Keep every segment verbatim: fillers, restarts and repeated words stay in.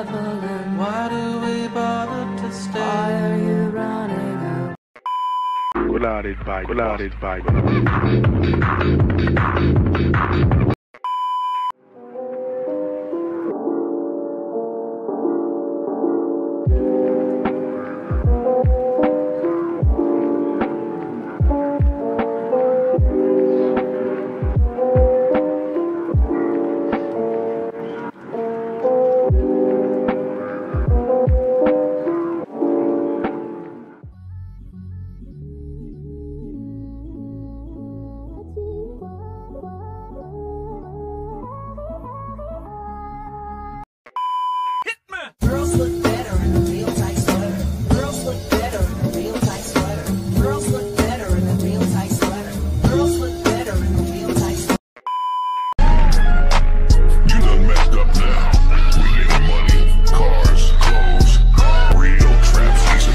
traveling? Why do we bother to stay? Why are you running out? Colares by Colares by Girls look better in a real tight sweater. Girls look better in a real tight sweater. Girls look better in a real tight sweater. Girls look better in a real tight sweater. You done messed up now. We getting money, cars, clothes, real trap season.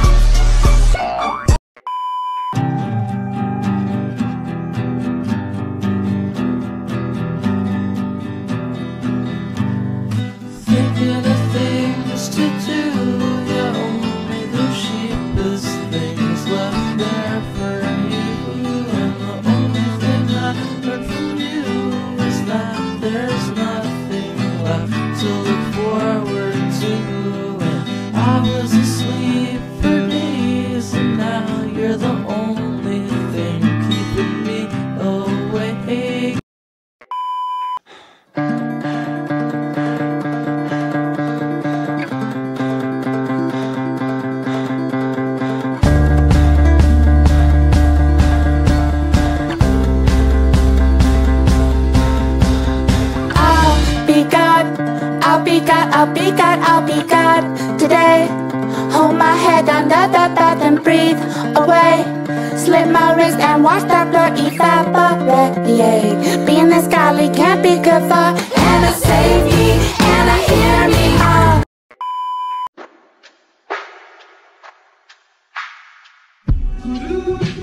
Thinking of things to do, yeah, only the cheapest things left there for you. And the only thing I heard from you is that there's nothing left to look forward to. And I was asleep for days, and now you're the only thing keeping me awake. I'll be God, I'll be God, I'll be God today. Hold my head down, da da da, then breathe away. Slit my wrist and watch that blood evaporate. Being this godly can't be good for Anna, save me, Anna, hear me out.